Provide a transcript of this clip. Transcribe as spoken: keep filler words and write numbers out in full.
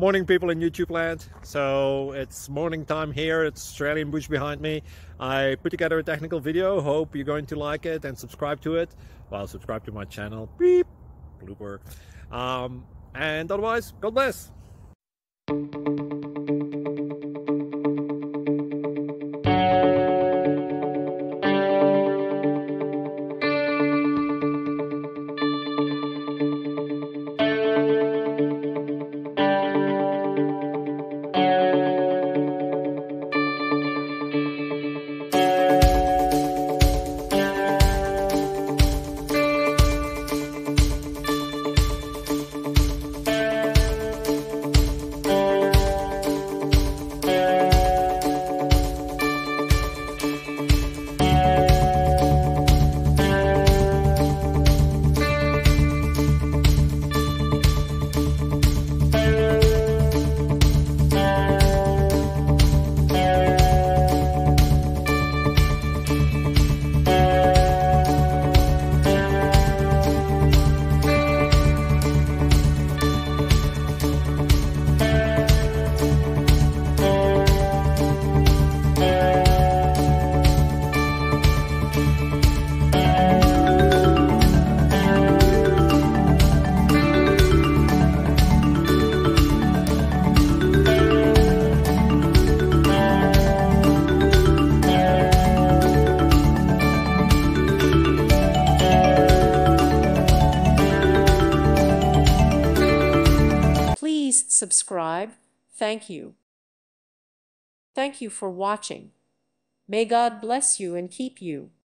Morning, people in YouTube land. So it's morning time here. It's Australian bush behind me. I put together a technical video. Hope you're going to like it and subscribe to it. Well, subscribe to my channel. Beep. Blooper. Um, and otherwise, God bless. Please subscribe. Thank you. Thank you for watching. May God bless you and keep you.